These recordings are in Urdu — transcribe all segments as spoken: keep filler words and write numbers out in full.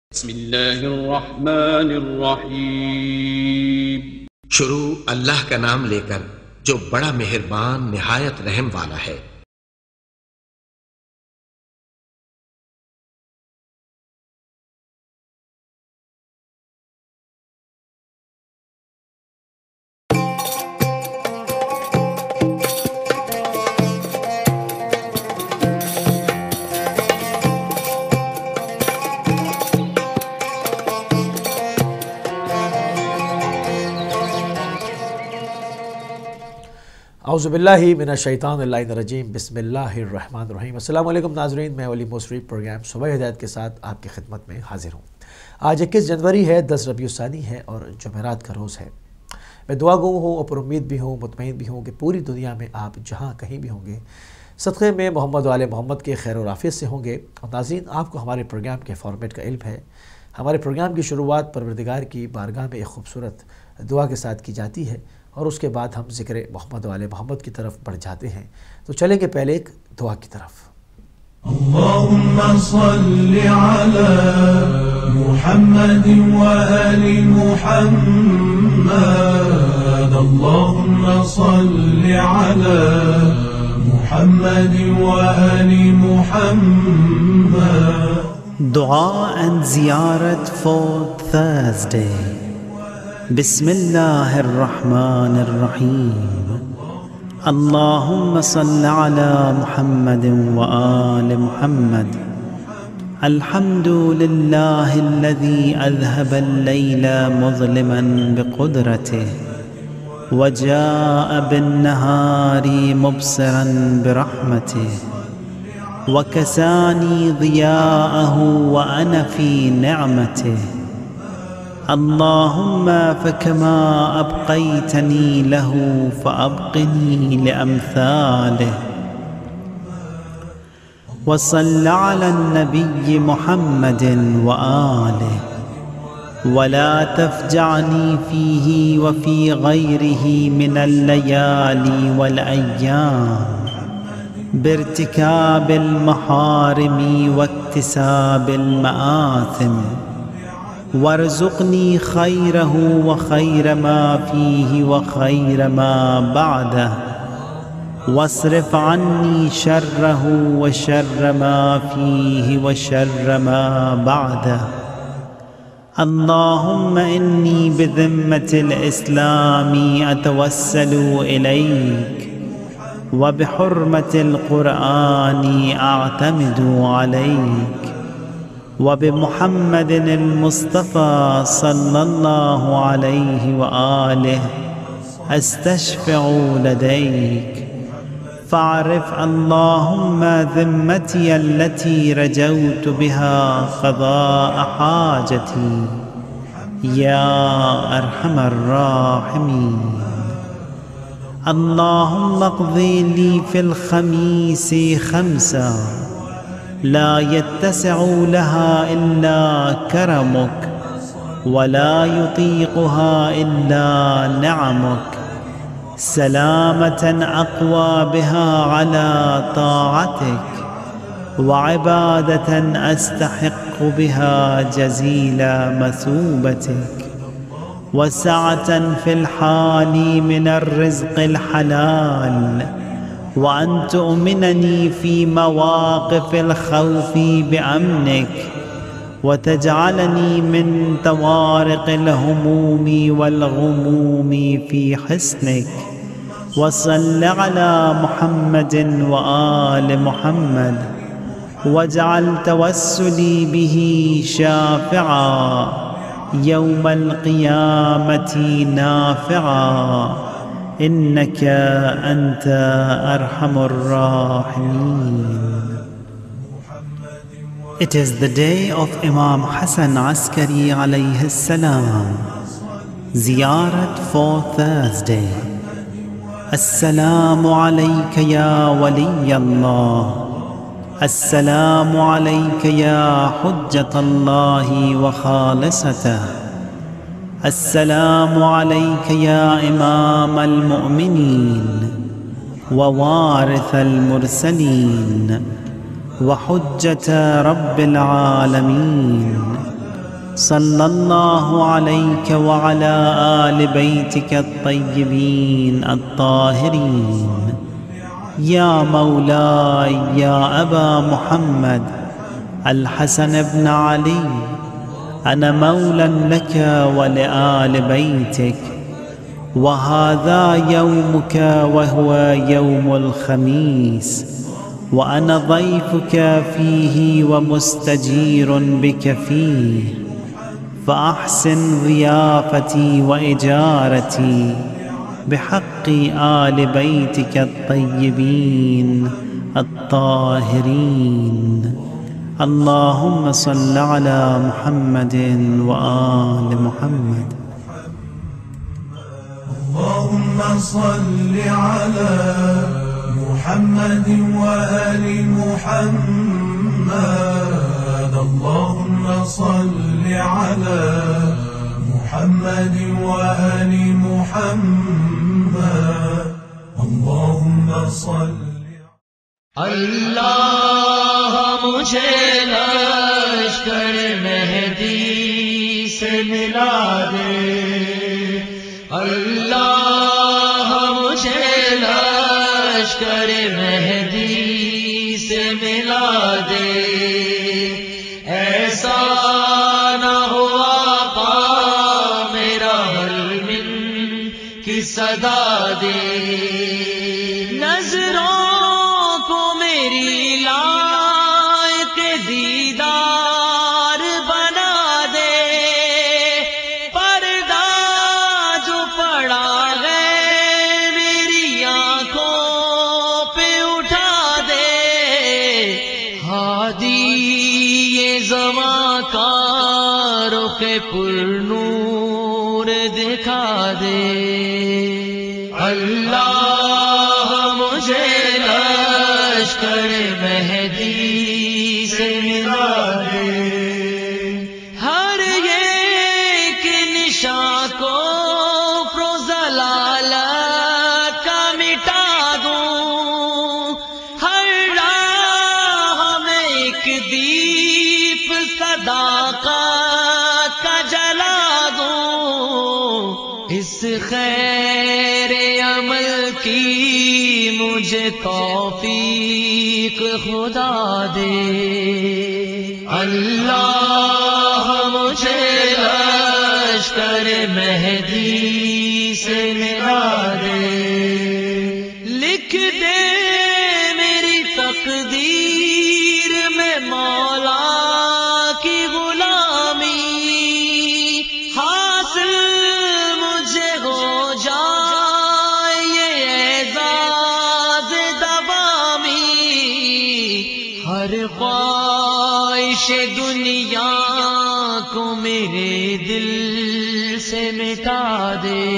بسم اللہ الرحمن الرحیم۔ شروع اللہ کا نام لے کر جو بڑا مہربان نہایت رحم والا ہے۔ اعوذ باللہ من الشیطان اللعین الرجیم، بسم اللہ الرحمن الرحیم۔ السلام علیکم ناظرین، میں ولی موسری پروگرام صبح ہدایت کے ساتھ آپ کی خدمت میں حاضر ہوں۔ آج اکیس جنوری ہے، دس ربیع الثانی ہے اور جمعرات کا روز ہے۔ میں دعا گو ہوں اور پر امید بھی ہوں، مطمئن بھی ہوں کہ پوری دنیا میں آپ جہاں کہیں بھی ہوں گے صدقے میں محمد و آل محمد کے خیر و عافیت سے ہوں گے۔ اور ناظرین، آپ کو ہمارے پروگرام کے فارمیٹ کا علم ہے۔ ہمارے پروگرام کی شروعات پروردگار کی بارگاہ میں ایک خوبصورت دعا کے ساتھ کی جاتی ہے اور اس کے بعد ہم ذکر محمد و آل محمد کی طرف بڑھ جاتے ہیں۔ تو چلیں گے پہلے ایک دعا کی طرف۔ اللهم صل على محمد وآل محمد، اللهم صل على محمد وآل محمد. Dua and Ziyarat for Thursday. Bismillah ar-Rahman ar-Rahim. Allahumma salli ala Muhammad wa ali Muhammad. Alhamdulillahi alladhi adhhaba al-layla muzliman biqudratihi wa jaa'a bin-nahari mubsiran birahmatihi wa kasani diya'ahu wa ana fi ni'matihi. اللهم فكما أبقيتني له فأبقني لأمثاله. وصل على النبي محمد وآله ولا تفجعني فيه وفي غيره من الليالي والأيام بارتكاب المحارم واكتساب المآثم، وارزقني خيره وخير ما فيه وخير ما بعده، واصرف عني شره وشر ما فيه وشر ما بعده. اللهم إني بذمة الإسلام أتوسل إليك، وبحرمة القرآن أعتمد عليك، وبمحمد المصطفى صلى الله عليه وآله أستشفع لديك. فاعرف اللهم ذمتي التي رجوت بها قضاء حاجتي يا أرحم الراحمين. اللهم اقضي لي في الخميس خمسا لا يتسع لها إلا كرمك، ولا يطيقها إلا نعمك، سلامة أقوى بها على طاعتك، وعبادة أستحق بها جزيل مثوبتك، وسعة في الحال من الرزق الحلال، وأن تؤمنني في مواقف الخوف بأمنك، وتجعلني من طوارق الهموم والغموم في حسنك. وصل على محمد وآل محمد، واجعل توسلي به شافعا يوم القيامة نافعا، إنك أنت أرحم الراحمين. It is the day of Imam Hassan Askari alayhi salam. Ziyarat for Thursday. Assalamu alayka ya waliy Allah. Assalamu alayka ya hujjat Allahi wa khalisatah. السلام عليك يا إمام المؤمنين ووارث المرسلين وحجة رب العالمين صلی اللہ علیک وعلی آل بیتک الطیبین الطاہرین یا مولاي یا ابا محمد الحسن بن علی انا مولا لك ولآل بیتک وهذا يومك وهو يوم الخميس وأنا ضيفك فيه ومستجير بك فيه فأحسن ضيافتي وإجارتي بحق آل بيتك الطيبين الطاهرين اللهم صل على محمد وآل محمد. اللهم صل على محمد وآل محمد اللهم صل على محمد وآل محمد اللهم صل. اللہ مجھے لشکر مہدی سے ملا دے، اللہ مجھے لشکر مہدی سے ملا دے، ایسا نہ ہو آقا میرا حلم کی صدا دے، نظروں کو میری لائق دیدار بنا دے، پردہ جو پڑا ہے میری آنکھوں پہ اٹھا دے، ہادی یہ زماں کا رخ پر نور دکھا دے، اللہ مجھے لشکر مہدی سے ملا دے، ہر ایک نشاں کو ضلالت کا مٹا دوں، ہر راہ میں ایک دیپ صداقت کا جلا دوں، اس خیر عمل کی مجھے توفیق خدا دے، اللہ مجھے لشکر مہدی سے ملا دے، لکھ دے میری تقدیر میں مولا کی غلامی، حاصل مجھے ہو جائے یہ اعزاز دوامی، ہر خواہش دنیا کو میرے دل سے مٹا دے،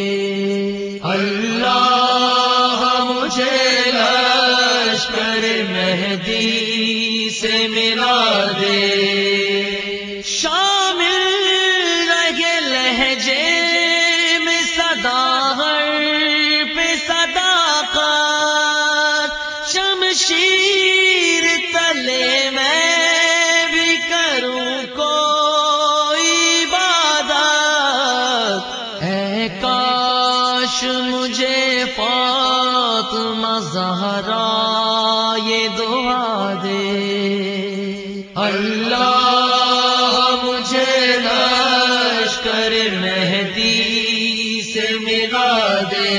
اللہ مجھے لشکر مہدی سے ملا دے، شامل رہے لہجے میں صداقت پہ صداقت، شمشیر تلے میں بھی کروں کوئی عبادت، اے کاش مجھے فاطمہ زہرا یہ دعا دے، اللہ مجھے لشکر مہدی سے ملا دے،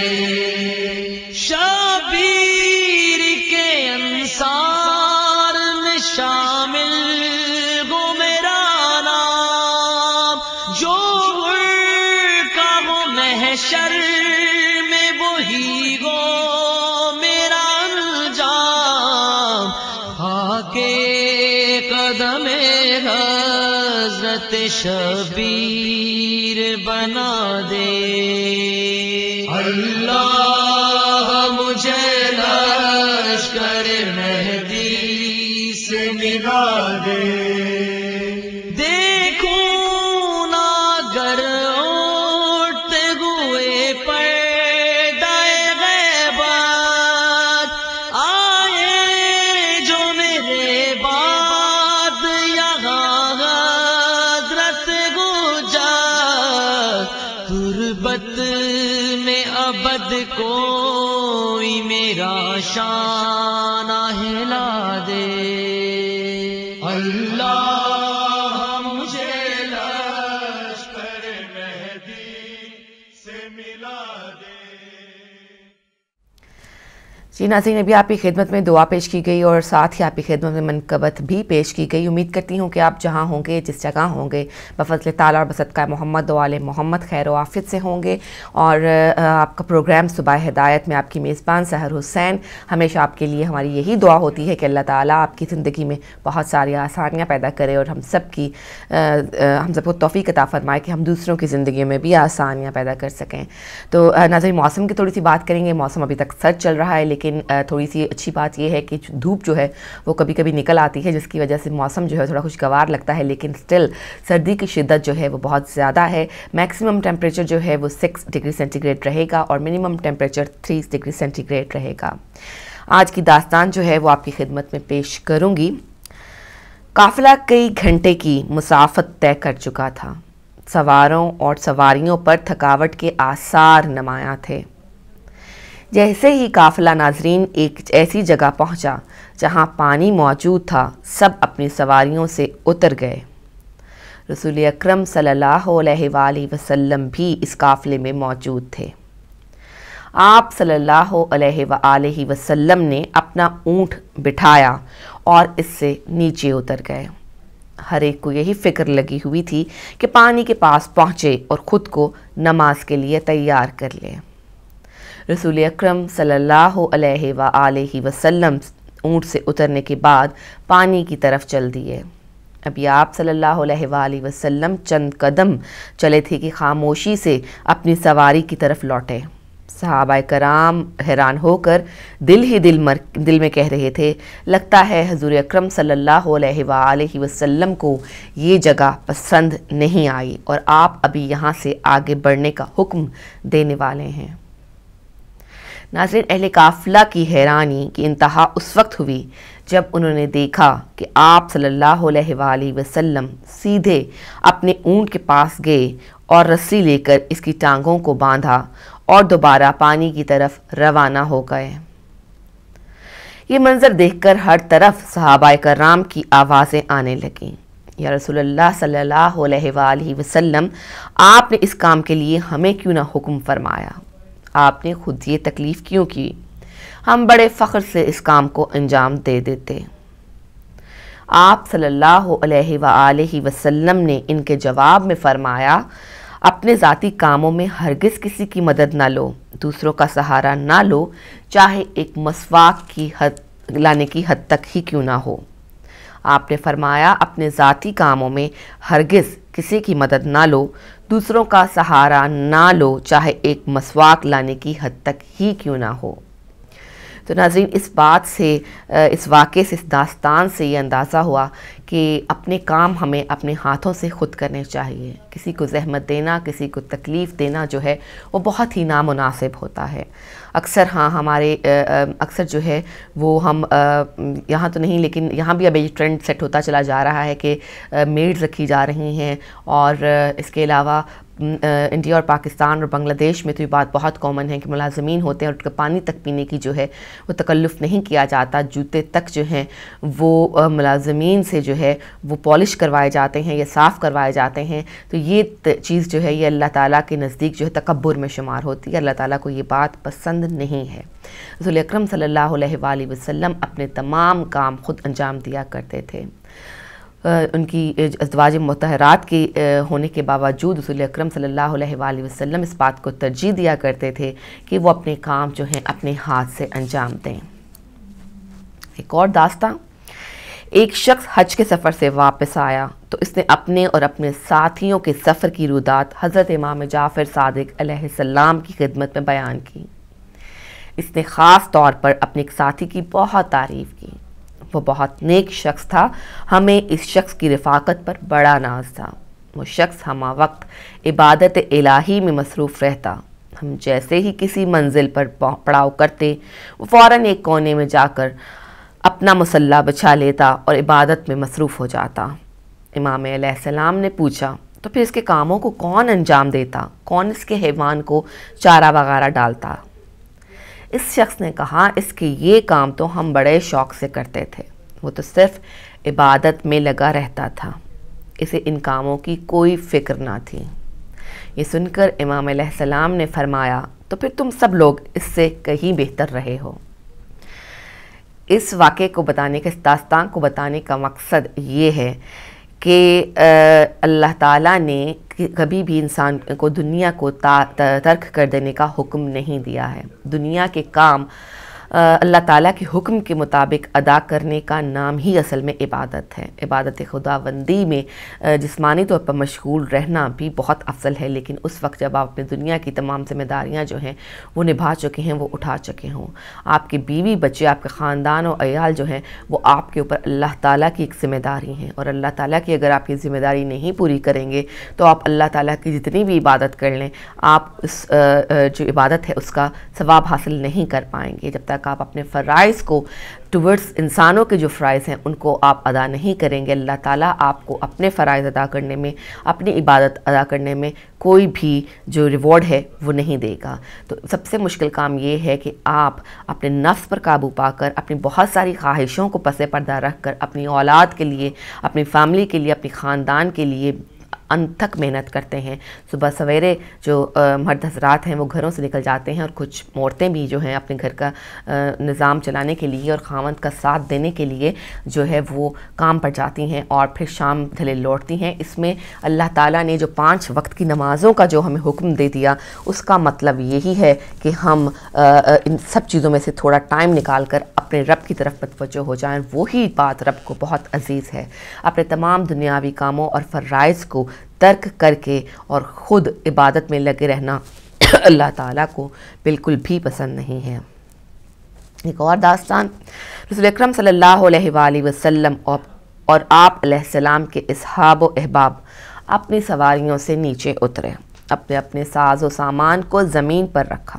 شبیر کے انصار میں شامل ہو میرا نام، جو کا وہ محشر میں وہی ہو میرا انجام، آکے قدم حضرت شبیر بنا دے، اللہ مجھے لشکر مہدی سے ملا دے، دیکھوں نا گر اٹھتے ہوئے پردہ غیبت، آئے جو میرے بعد یہاں حضرت غربت میں ابد کوئی میرا شانہ ہلا دے، اللہ مجھے لشکر مہدی سے ملا دے۔ جی ناظرین، ابھی آپ کی خدمت میں دعا پیش کی گئی اور ساتھ ہی آپ کی خدمت میں منقبت بھی پیش کی گئی۔ امید کرتی ہوں کہ آپ جہاں ہوں گے، جس جگہ ہوں گے، بفضل تعالیٰ اور بصدقہ محمد و آل محمد خیر و عافیت سے ہوں گے، اور آپ کا پروگرام صبح ہدایت میں آپ کی میزبان سحر حسین، ہمیشہ آپ کے لیے ہماری یہی دعا ہوتی ہے کہ اللہ تعالیٰ آپ کی زندگی میں بہت ساری آسانیاں پیدا کرے اور ہم سب کی ہم سب کو توفیق عطا فرمائے کہ ہم دوسروں کی زندگیوں میں بھی آسانیاں پیدا کر سکیں۔ تو ناظرین، موسم کی تھوڑی سی بات کریں گے۔ موسم ابھی تک سرد چل رہا ہے، لیکن تھوڑی سی اچھی بات یہ ہے کہ دھوپ جو ہے وہ کبھی کبھی نکل آتی ہے، جس کی وجہ سے موسم جو ہے تھوڑا خوشگوار لگتا ہے، لیکن سٹل سردی کی شدت جو ہے وہ بہت زیادہ ہے۔ میکسیمم ٹیمپریچر جو ہے وہ سکس ڈگری سینٹی گریڈ رہے گا اور minimum temperature three degree centigrade رہے گا۔ آج کی داستان جو ہے وہ آپ کی خدمت میں پیش کروں گی۔ قافلہ کئی گھنٹے کی مسافت طے کر چکا تھا۔ سواروں اور سواریوں پر تھکاوٹ کے آثار نمایاں تھے۔ جیسے ہی قافلہ ناظرین ایک ایسی جگہ پہنچا جہاں پانی موجود تھا، سب اپنی سواریوں سے اتر گئے۔ رسول اکرم صلی اللہ علیہ وآلہ وسلم بھی اس قافلے میں موجود تھے۔ آپ صلی اللہ علیہ وآلہ وسلم نے اپنا اونٹ بٹھایا اور اس سے نیچے اتر گئے۔ ہر ایک کو یہی فکر لگی ہوئی تھی کہ پانی کے پاس پہنچے اور خود کو نماز کے لیے تیار کر لے۔ رسول اکرم صلی اللہ علیہ وآلہ وسلم اونٹ سے اترنے کے بعد پانی کی طرف چل دیے۔ ابھی آپ صلی اللہ علیہ وآلہ وسلم چند قدم چلے تھے کہ خاموشی سے اپنی سواری کی طرف لوٹے۔ صحابہ کرام حیران ہو کر دل ہی دل مر دل میں کہہ رہے تھے، لگتا ہے حضور اکرم صلی اللہ علیہ وآلہ وسلم کو یہ جگہ پسند نہیں آئی اور آپ ابھی یہاں سے آگے بڑھنے کا حکم دینے والے ہیں۔ ناظرین، اہل قافلہ کی حیرانی کی انتہا اس وقت ہوئی جب انہوں نے دیکھا کہ آپ صلی اللہ علیہ وآلہ وسلم سیدھے اپنے اونٹ کے پاس گئے اور رسی لے کر اس کی ٹانگوں کو باندھا اور دوبارہ پانی کی طرف روانہ ہو گئے۔ یہ منظر دیکھ کر ہر طرف صحابہ کرام کی آوازیں آنے لگیں، یا رسول اللہ صلی اللہ علیہ وآلہ وسلم، آپ نے اس کام کے لیے ہمیں کیوں نہ حکم فرمایا؟ آپ نے خود یہ تکلیف کیوں کی؟ ہم بڑے فخر سے اس کام کو انجام دے دیتے۔ آپ صلی اللہ علیہ وآلہ وسلم نے ان کے جواب میں فرمایا، اپنے ذاتی کاموں میں ہرگز کسی کی مدد نہ لو، دوسروں کا سہارا نہ لو، چاہے ایک مسواک کی حد لانے کی حد تک ہی کیوں نہ ہو۔ آپ نے فرمایا، اپنے ذاتی کاموں میں ہرگز کسی کی مدد نہ لو، دوسروں کا سہارا نہ لو، چاہے ایک مسواک لانے کی حد تک ہی کیوں نہ ہو۔ تو ناظرین، اس بات سے، اس واقعے سے، اس داستان سے یہ اندازہ ہوا کہ اپنے کام ہمیں اپنے ہاتھوں سے خود کرنے چاہیے۔ کسی کو زحمت دینا، کسی کو تکلیف دینا جو ہے وہ بہت ہی نامناسب ہوتا ہے۔ اکثر ہاں ہمارے اکثر جو ہے وہ ہم یہاں تو نہیں، لیکن یہاں بھی اب یہ ٹرینڈ سیٹ ہوتا چلا جا رہا ہے کہ میڈز رکھی جا رہی ہیں، اور اس کے علاوہ انڈیا اور پاکستان اور بنگلہ دیش میں تو یہ بات بہت کامن ہے کہ ملازمین ہوتے ہیں اور ان کا پانی تک پینے کی جو ہے وہ تکلف نہیں کیا جاتا، جوتے تک جو ہیں وہ ملازمین سے جو ہے وہ پالش کروائے جاتے ہیں یا صاف کروائے جاتے ہیں۔ تو یہ چیز جو ہے یہ اللہ تعالیٰ کے نزدیک جو ہے تکبر میں شمار ہوتی ہے، اللہ تعالیٰ کو یہ بات پسند نہیں ہے۔ رسول اکرم صلی اللہ علیہ وآلہ وسلم اپنے تمام کام خود انجام دیا کرتے تھے۔ ان کی ازواج مطہرات کے ہونے کے باوجود رسول اکرم صلی اللہ علیہ وآلہ وسلم اس بات کو ترجیح دیا کرتے تھے کہ وہ اپنے کام جو ہیں اپنے ہاتھ سے انجام دیں۔ ایک اور داستان، ایک شخص حج کے سفر سے واپس آیا تو اس نے اپنے اور اپنے ساتھیوں کے سفر کی رودات حضرت امام جعفر صادق علیہ السلام کی خدمت میں بیان کی۔ اس نے خاص طور پر اپنے ایک ساتھی کی بہت تعریف کی۔ وہ بہت نیک شخص تھا، ہمیں اس شخص کی رفاقت پر بڑا ناز تھا۔ وہ شخص ہمہ وقت عبادت الہی میں مصروف رہتا۔ ہم جیسے ہی کسی منزل پر پڑاؤ کرتے، وہ فوراً ایک کونے میں جا کر اپنا مصلی بچھا لیتا اور عبادت میں مصروف ہو جاتا۔ امام علیہ السلام نے پوچھا، تو پھر اس کے کاموں کو کون انجام دیتا؟ کون اس کے حیوان کو چارہ وغیرہ ڈالتا؟ اس شخص نے کہا اس کے یہ کام تو ہم بڑے شوق سے کرتے تھے، وہ تو صرف عبادت میں لگا رہتا تھا، اسے ان کاموں کی کوئی فکر نہ تھی۔ یہ سن کر امام علیہ السلام نے فرمایا تو پھر تم سب لوگ اس سے کہیں بہتر رہے ہو۔ اس واقعے کو بتانے کا، اس داستان کو بتانے کا مقصد یہ ہے کہ اللہ تعالیٰ نے کبھی بھی انسان کو دنیا کو ترک کر دینے کا حکم نہیں دیا ہے۔ دنیا کے کام اللہ تعالیٰ کے حکم کے مطابق ادا کرنے کا نام ہی اصل میں عبادت ہے۔ عبادت خداوندی میں جسمانی طور پر مشغول رہنا بھی بہت افضل ہے، لیکن اس وقت جب آپ اپنی دنیا کی تمام ذمہ داریاں جو ہیں وہ نبھا چکے ہیں، وہ اٹھا چکے ہوں، آپ کے بیوی بچے، آپ کے خاندان و عیال جو ہیں وہ آپ کے اوپر اللہ تعالیٰ کی ایک ذمہ داری ہیں، اور اللہ تعالیٰ کی اگر آپ یہ ذمہ داری نہیں پوری کریں گے تو آپ اللہ تعالیٰ کی جتنی بھی عبادت کر لیں، آپ اس جو عبادت ہے اس کا ثواب حاصل نہیں کر پائیں گے۔ جب تک آپ اپنے فرائض کو ٹورڈز انسانوں کے جو فرائض ہیں ان کو آپ ادا نہیں کریں گے، اللہ تعالیٰ آپ کو اپنے فرائض ادا کرنے میں، اپنی عبادت ادا کرنے میں کوئی بھی جو ریوارڈ ہے وہ نہیں دے گا۔ تو سب سے مشکل کام یہ ہے کہ آپ اپنے نفس پر قابو پا کر، اپنی بہت ساری خواہشوں کو پس پردہ رکھ کر اپنی اولاد کے لیے، اپنی فیملی کے لیے، اپنی خاندان کے لیے انتھک محنت کرتے ہیں۔ صبح سویرے جو مرد حضرات ہیں وہ گھروں سے نکل جاتے ہیں، اور کچھ عورتیں بھی جو ہیں اپنے گھر کا نظام چلانے کے لیے اور خاوند کا ساتھ دینے کے لیے جو ہے وہ کام پر جاتی ہیں اور پھر شام ڈھلے لوٹتی ہیں۔ اس میں اللہ تعالیٰ نے جو پانچ وقت کی نمازوں کا جو ہمیں حکم دے دیا، اس کا مطلب یہی ہے کہ ہم ان سب چیزوں میں سے تھوڑا ٹائم نکال کر اپنے رب کی طرف متوجہ ہو جائیں۔ وہی بات رب کو بہت عزیز ہے۔ اپنے تمام دنیاوی کاموں اور فرائض کو ترک کر کے اور خود عبادت میں لگے رہنا اللہ تعالیٰ کو بالکل بھی پسند نہیں ہے۔ ایک اور داستان، رسول اکرم صلی اللہ علیہ وآلہ وسلم اور آپ علیہ السلام کے اصحاب و احباب اپنی سواریوں سے نیچے اترے، اپنے اپنے ساز و سامان کو زمین پر رکھا۔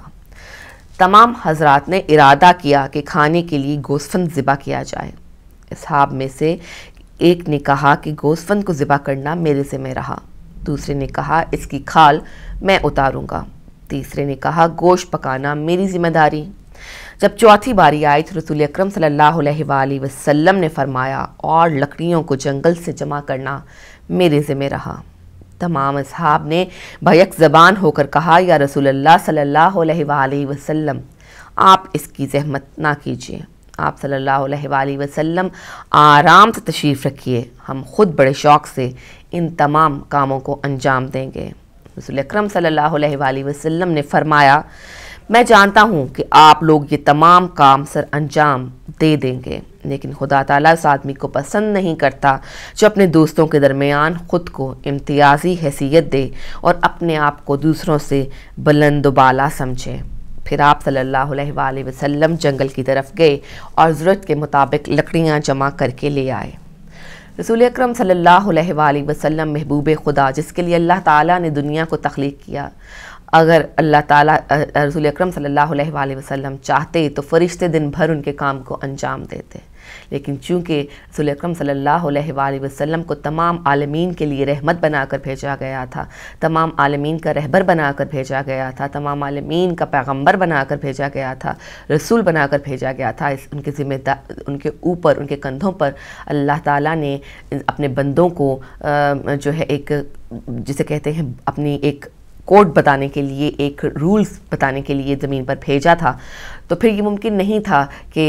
تمام حضرات نے ارادہ کیا کہ کھانے کے لیے گوسفند ذبح کیا جائے۔ اصحاب میں سے ایک نے کہا کہ گوسفند کو ذبح کرنا میرے ذمہ رہا، دوسرے نے کہا اس کی کھال میں اتاروں گا، تیسرے نے کہا گوشت پکانا میری ذمہ داری۔ جب چوتھی باری آئی تو رسول اکرم صلی اللہ علیہ وآلہ وسلم نے فرمایا اور لکڑیوں کو جنگل سے جمع کرنا میرے ذمہ رہا۔ تمام اصحاب نے بیک زبان ہو کر کہا یا رسول اللہ صلی اللہ علیہ وآلہ وسلم آپ اس کی زحمت نہ کیجیے، آپ صلی اللہ علیہ وآلہ وسلم آرام سے تشریف رکھیے، ہم خود بڑے شوق سے ان تمام کاموں کو انجام دیں گے۔ رسول اکرم صلی اللہ علیہ وآلہ وسلم نے فرمایا میں جانتا ہوں کہ آپ لوگ یہ تمام کام سر انجام دے دیں گے، لیکن خدا تعالیٰ اس آدمی کو پسند نہیں کرتا جو اپنے دوستوں کے درمیان خود کو امتیازی حیثیت دے اور اپنے آپ کو دوسروں سے بلند و بالا سمجھے۔ پھر آپ صلی اللہ علیہ وآلہ وسلم جنگل کی طرف گئے اور ضرورت کے مطابق لکڑیاں جمع کر کے لے آئے۔ رسول اکرم صلی اللہ علیہ وآلہ وسلم محبوب خدا جس کے لیے اللہ تعالیٰ نے دنیا کو تخلیق کیا، اگر اللہ تعالیٰ رسول اکرم صلی اللہ علیہ وآلہ وسلم چاہتے تو فرشتے دن بھر ان کے کام کو انجام دیتے، لیکن چونکہ رسول اکرم صلی اللہ علیہ وآلہ وسلم کو تمام عالمین کے لیے رحمت بنا کر بھیجا گیا تھا، تمام عالمین کا رہبر بنا کر بھیجا گیا تھا، تمام عالمین کا پیغمبر بنا کر بھیجا گیا تھا، رسول بنا کر بھیجا گیا تھا، اس ان کے ذمہ دار ان کے اوپر، ان کے کندھوں پر اللہ تعالیٰ نے اپنے بندوں کو جو ہے ایک جسے کہتے ہیں اپنی ایک کوڈ بتانے کے لیے، ایک رولز بتانے کے لیے زمین پر بھیجا تھا۔ تو پھر یہ ممکن نہیں تھا کہ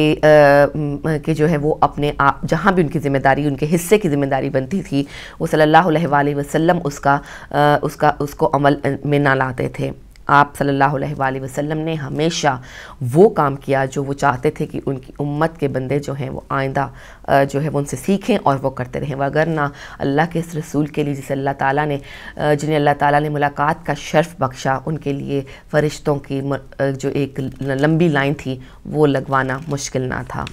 کہ جو ہے وہ اپنے آپ جہاں بھی ان کی ذمہ داری، ان کے حصے کی ذمہ داری بنتی تھی، وہ صلی اللہ علیہ وآلہ وسلم اس کا اس کا اس کو عمل میں نہ لاتے تھے۔ آپ صلی اللہ علیہ وآلہ وسلم نے ہمیشہ وہ کام کیا جو وہ چاہتے تھے کہ ان کی امت کے بندے جو ہیں وہ آئندہ جو ہے وہ ان سے سیکھیں اور وہ کرتے رہیں، وگرنہ اللہ کے اس رسول کے لیے جسے اللہ تعالیٰ نے جنہیں اللہ تعالیٰ نے ملاقات کا شرف بخشا، ان کے لیے فرشتوں کی جو ایک لمبی لائن تھی وہ لگوانا مشکل نہ تھا۔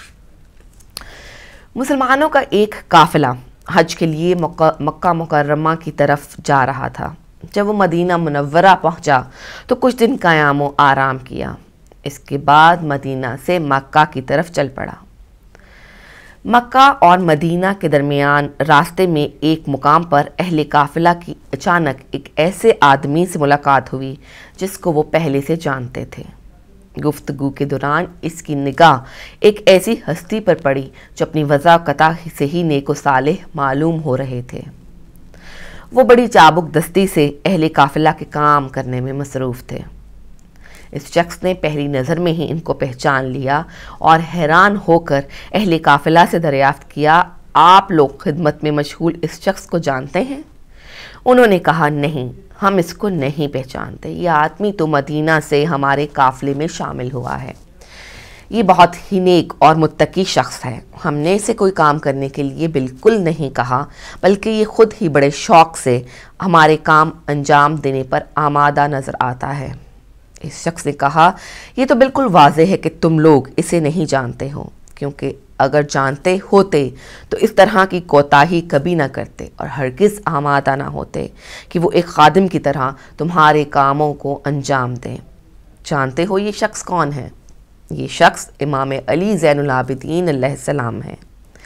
مسلمانوں کا ایک قافلہ حج کے لیے مکہ مکرمہ کی طرف جا رہا تھا۔ جب وہ مدینہ منورہ پہنچا تو کچھ دن قیام و آرام کیا، اس کے بعد مدینہ سے مکہ کی طرف چل پڑا۔ مکہ اور مدینہ کے درمیان راستے میں ایک مقام پر اہل قافلہ کی اچانک ایک ایسے آدمی سے ملاقات ہوئی جس کو وہ پہلے سے جانتے تھے۔ گفتگو کے دوران اس کی نگاہ ایک ایسی ہستی پر پڑی جو اپنی وضاقتہ سے ہی نیک و صالح معلوم ہو رہے تھے۔ وہ بڑی چابک دستی سے اہل قافلہ کے کام کرنے میں مصروف تھے۔ اس شخص نے پہلی نظر میں ہی ان کو پہچان لیا اور حیران ہو کر اہل قافلہ سے دریافت کیا، آپ لوگ خدمت میں مشغول اس شخص کو جانتے ہیں؟ انہوں نے کہا، نہیں، ہم اس کو نہیں پہچانتے، یہ آدمی تو مدینہ سے ہمارے قافلے میں شامل ہوا ہے، یہ بہت ہی نیک اور متقی شخص ہے، ہم نے اسے کوئی کام کرنے کے لیے بالکل نہیں کہا، بلکہ یہ خود ہی بڑے شوق سے ہمارے کام انجام دینے پر آمادہ نظر آتا ہے۔ اس شخص نے کہا، یہ تو بالکل واضح ہے کہ تم لوگ اسے نہیں جانتے ہو، کیونکہ اگر جانتے ہوتے تو اس طرح کی کوتاہی کبھی نہ کرتے اور ہرگز آمادہ نہ ہوتے کہ وہ ایک خادم کی طرح تمہارے کاموں کو انجام دیں۔ جانتے ہو یہ شخص کون ہے؟ یہ شخص امام علی زین العابدین علیہ السلام ہے۔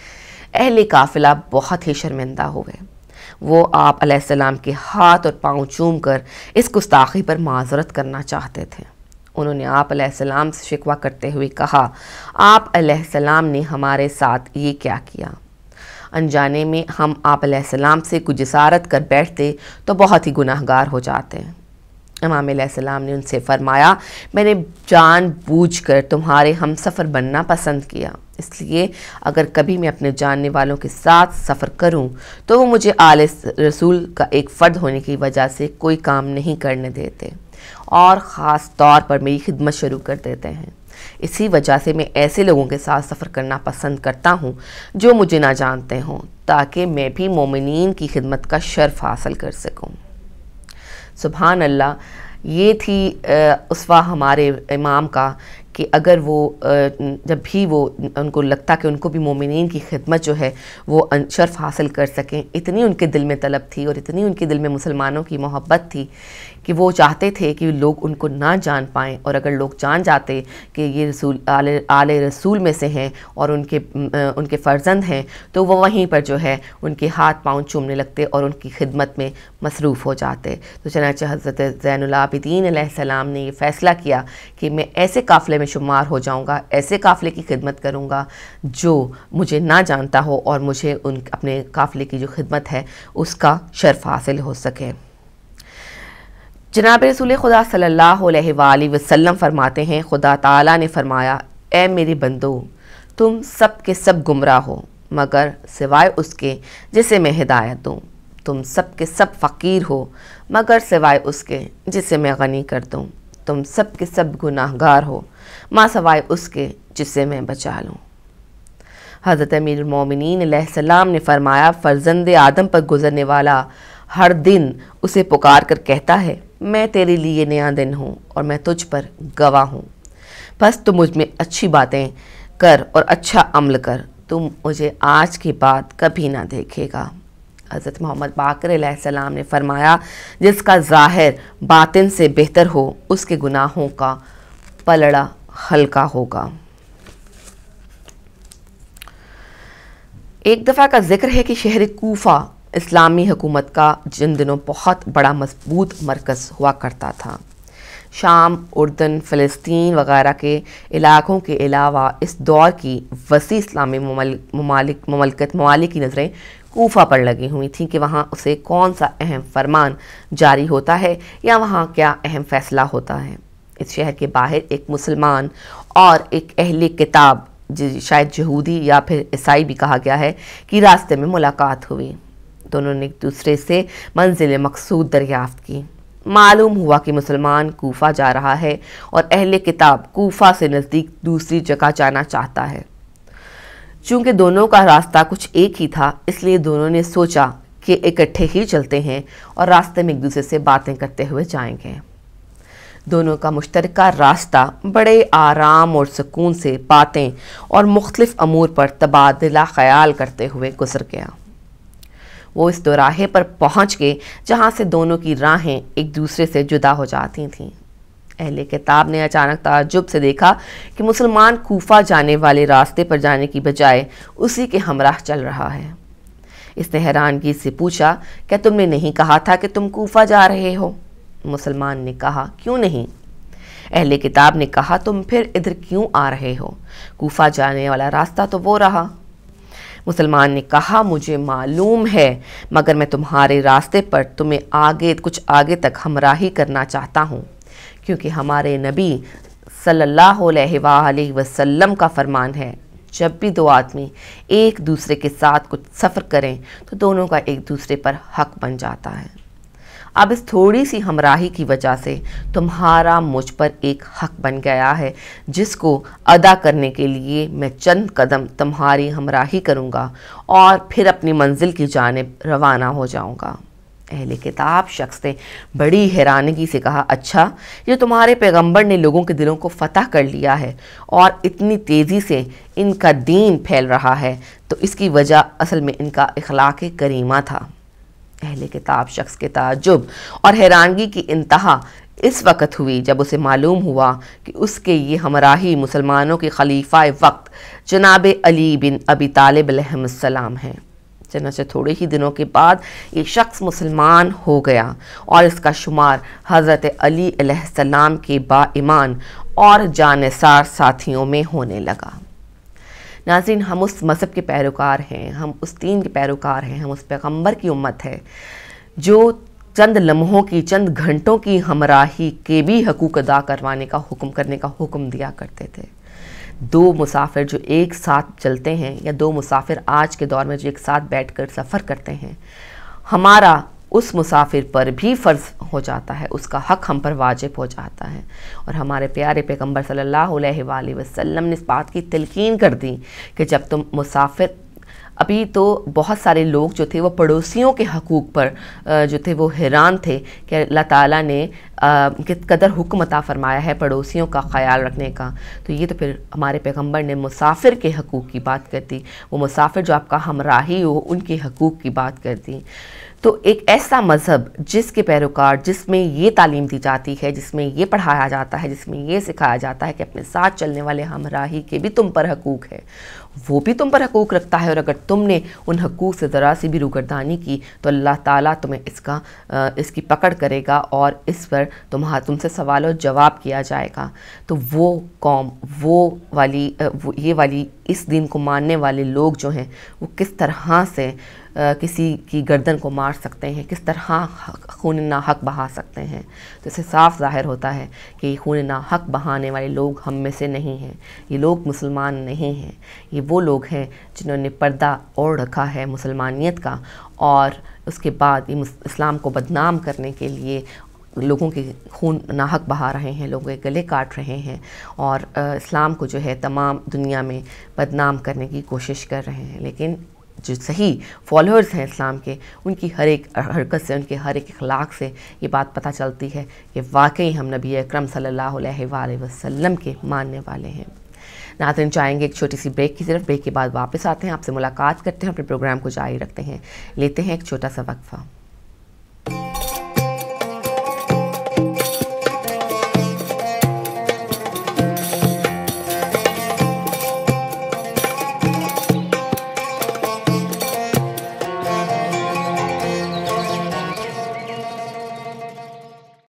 اہل قافلہ بہت ہی شرمندہ ہوئے۔ وہ آپ علیہ السلام کے ہاتھ اور پاؤں چوم کر اس گستاخی پر معذرت کرنا چاہتے تھے۔ انہوں نے آپ علیہ السلام سے شکوہ کرتے ہوئے کہا، آپ علیہ السلام نے ہمارے ساتھ یہ کیا کیا؟ انجانے میں ہم آپ علیہ السلام سے کچھ جسارت کر بیٹھتے تو بہت ہی گناہ گار ہو جاتے۔ امام علیہ السلام نے ان سے فرمایا، میں نے جان بوجھ کر تمہارے ہم سفر بننا پسند کیا، اس لیے اگر کبھی میں اپنے جاننے والوں کے ساتھ سفر کروں تو وہ مجھے آل رسول کا ایک فرد ہونے کی وجہ سے کوئی کام نہیں کرنے دیتے اور خاص طور پر میری خدمت شروع کر دیتے ہیں۔ اسی وجہ سے میں ایسے لوگوں کے ساتھ سفر کرنا پسند کرتا ہوں جو مجھے نہ جانتے ہوں، تاکہ میں بھی مومنین کی خدمت کا شرف حاصل کر سکوں۔ سبحان اللہ، یہ تھی اسوہ ہمارے امام کا کہ اگر وہ جب بھی وہ ان کو لگتا کہ ان کو بھی مومنین کی خدمت جو ہے وہ شرف حاصل کر سکیں، اتنی ان کے دل میں طلب تھی اور اتنی ان کے دل میں مسلمانوں کی محبت تھی کہ وہ چاہتے تھے کہ لوگ ان کو نہ جان پائیں، اور اگر لوگ جان جاتے کہ یہ رسول آل آل رسول میں سے ہیں اور ان کے ان کے فرزند ہیں تو وہ وہیں پر جو ہے ان کے ہاتھ پاؤں چومنے لگتے اور ان کی خدمت میں مصروف ہو جاتے۔ تو چنانچہ حضرت زین العابدین علیہ السلام نے یہ فیصلہ کیا کہ میں ایسے قافلے میں شمار ہو جاؤں گا، ایسے قافلے کی خدمت کروں گا جو مجھے نہ جانتا ہو اور مجھے ان اپنے قافلے کی جو خدمت ہے اس کا شرف حاصل ہو سکے۔ جناب رسول خدا صلی اللہ علیہ وآلہ وسلم فرماتے ہیں، خدا تعالیٰ نے فرمایا، اے میری بندو، تم سب کے سب گمراہ ہو مگر سوائے اس کے جسے میں ہدایت دوں، تم سب کے سب فقیر ہو مگر سوائے اس کے جسے میں غنی کر دوں، تم سب کے سب گناہ گار ہو ماں سوائے اس کے جسے میں بچا لوں۔ حضرت امیر المومنین علیہ السلام نے فرمایا، فرزند آدم پر گزرنے والا ہر دن اسے پکار کر کہتا ہے، میں تیرے لیے نیا دن ہوں اور میں تجھ پر گواہ ہوں، بس تم مجھ میں اچھی باتیں کر اور اچھا عمل کر، تم مجھے آج کے بعد کبھی نہ دیکھے گا۔ حضرت محمد باقر علیہ السلام نے فرمایا، جس کا ظاہر باطن سے بہتر ہو اس کے گناہوں کا پلڑا ہلکا ہوگا۔ ایک دفعہ کا ذکر ہے کہ شہر کوفہ اسلامی حکومت کا جن دنوں بہت بڑا مضبوط مرکز ہوا کرتا تھا۔ شام، اردن، فلسطین وغیرہ کے علاقوں کے علاوہ اس دور کی وسیع اسلامی ممالک مملکت ممالک کی نظریں کوفہ پر لگی ہوئی تھیں کہ وہاں اسے کون سا اہم فرمان جاری ہوتا ہے یا وہاں کیا اہم فیصلہ ہوتا ہے۔ اس شہر کے باہر ایک مسلمان اور ایک اہل کتاب، شاید یہودی یا پھر عیسائی بھی کہا گیا ہے، کی راستے میں ملاقات ہوئی۔ دونوں نے ایک دوسرے سے منزل مقصود دریافت کی۔ معلوم ہوا کہ مسلمان کوفہ جا رہا ہے اور اہل کتاب کوفہ سے نزدیک دوسری جگہ جانا چاہتا ہے۔ چونکہ دونوں کا راستہ کچھ ایک ہی تھا، اس لیے دونوں نے سوچا کہ اکٹھے ہی چلتے ہیں اور راستے میں ایک دوسرے سے باتیں کرتے ہوئے جائیں گے۔ دونوں کا مشترکہ راستہ بڑے آرام اور سکون سے باتیں اور مختلف امور پر تبادلہ خیال کرتے ہوئے گزر گیا۔ وہ اس دوراہے پر پہنچ گئے جہاں سے دونوں کی راہیں ایک دوسرے سے جدا ہو جاتی تھیں۔ اہل کتاب نے اچانک تعجب سے دیکھا کہ مسلمان کوفہ جانے والے راستے پر جانے کی بجائے اسی کے ہمراہ چل رہا ہے۔ اس نے حیرانگی سے پوچھا، کیا تم نے نہیں کہا تھا کہ تم کوفہ جا رہے ہو؟ مسلمان نے کہا، کیوں نہیں؟ اہل کتاب نے کہا، تم پھر ادھر کیوں آ رہے ہو؟ کوفہ جانے والا راستہ تو وہ رہا۔ مسلمان نے کہا، مجھے معلوم ہے، مگر میں تمہارے راستے پر تمہیں آگے کچھ آگے تک ہمراہی کرنا چاہتا ہوں، کیونکہ ہمارے نبی صلی اللہ علیہ وآلہ وسلم کا فرمان ہے، جب بھی دو آدمی ایک دوسرے کے ساتھ کچھ سفر کریں تو دونوں کا ایک دوسرے پر حق بن جاتا ہے۔ اب اس تھوڑی سی ہمراہی کی وجہ سے تمہارا مجھ پر ایک حق بن گیا ہے، جس کو ادا کرنے کے لیے میں چند قدم تمہاری ہمراہی کروں گا اور پھر اپنی منزل کی جانب روانہ ہو جاؤں گا۔ اہل کتاب شخص نے بڑی حیرانگی سے کہا، اچھا، یہ تمہارے پیغمبر نے لوگوں کے دلوں کو فتح کر لیا ہے اور اتنی تیزی سے ان کا دین پھیل رہا ہے، تو اس کی وجہ اصل میں ان کا اخلاق کریمہ تھا۔ اہل کتاب شخص کے تعجب اور حیرانگی کی انتہا اس وقت ہوئی جب اسے معلوم ہوا کہ اس کے یہ ہمراہی مسلمانوں کے خلیفہ وقت جناب علی بن ابی طالب علیہ السلام ہیں۔ چنانچہ تھوڑے ہی دنوں کے بعد یہ شخص مسلمان ہو گیا اور اس کا شمار حضرت علی علیہ السلام کے با ایمان اور جانثار ساتھیوں میں ہونے لگا۔ ناظرین، ہم اس مذہب کے پیروکار ہیں، ہم اس دین کے پیروکار ہیں، ہم اس پیغمبر کی امت ہے جو چند لمحوں کی، چند گھنٹوں کی ہمراہی کے بھی حقوق ادا کروانے کا حکم کرنے کا حکم دیا کرتے تھے۔ دو مسافر جو ایک ساتھ چلتے ہیں یا دو مسافر آج کے دور میں جو ایک ساتھ بیٹھ کر سفر کرتے ہیں، ہمارا اس مسافر پر بھی فرض ہو جاتا ہے، اس کا حق ہم پر واجب ہو جاتا ہے۔ اور ہمارے پیارے پیغمبر صلی اللہ علیہ وآلہ وسلم نے اس بات کی تلقین کر دی کہ جب تم مسافر، ابھی تو بہت سارے لوگ جو تھے وہ پڑوسیوں کے حقوق پر جو تھے وہ حیران تھے کہ اللہ تعالیٰ نے کس قدر حکم عطا فرمایا ہے پڑوسیوں کا خیال رکھنے کا، تو یہ تو پھر ہمارے پیغمبر نے مسافر کے حقوق کی بات کر دی، وہ مسافر جو آپ کا ہمراہی ہو ان کے حقوق کی بات کر دی۔ تو ایک ایسا مذہب جس کے پیروکار، جس میں یہ تعلیم دی جاتی ہے، جس میں یہ پڑھایا جاتا ہے، جس میں یہ سکھایا جاتا ہے کہ اپنے ساتھ چلنے والے ہمراہی کے بھی تم پر حقوق ہے، وہ بھی تم پر حقوق رکھتا ہے، اور اگر تم نے ان حقوق سے ذرا سی بھی روگردانی کی تو اللہ تعالیٰ تمہیں اس کا اس کی پکڑ کرے گا اور اس پر تمہارا تم سے سوال و جواب کیا جائے گا۔ تو وہ قوم، وہ والی یہ والی اس دین کو ماننے والے لوگ جو ہیں وہ کس طرح سے کسی کی گردن کو مار سکتے ہیں، کس طرح خون ناحق بہا سکتے ہیں۔ تو اس سے صاف ظاہر ہوتا ہے کہ یہ خون ناحق بہانے والے لوگ ہم میں سے نہیں ہیں، یہ لوگ مسلمان نہیں ہیں، یہ وہ لوگ ہیں جنہوں نے پردہ اوڑھ رکھا ہے مسلمانیت کا، اور اس کے بعد یہ اسلام کو بدنام کرنے کے لیے لوگوں کے خون ناحق بہا رہے ہیں، لوگوں کے گلے کاٹ رہے ہیں، اور اسلام کو جو ہے تمام دنیا میں بدنام کرنے کی کوشش کر رہے ہیں۔ لیکن جو صحیح فالوورز ہیں اسلام کے، ان کی ہر ایک حرکت سے، ان کے ہر ایک اخلاق سے یہ بات پتہ چلتی ہے کہ واقعی ہم نبی اکرم صلی اللہ علیہ وآلہ وسلم کے ماننے والے ہیں۔ ناظرین، چاہیں گے ایک چھوٹی سی بریک کی طرف، بریک کے بعد واپس آتے ہیں، آپ سے ملاقات کرتے ہیں، اپنے پروگرام کو جاری رکھتے ہیں، لیتے ہیں ایک چھوٹا سا وقفہ۔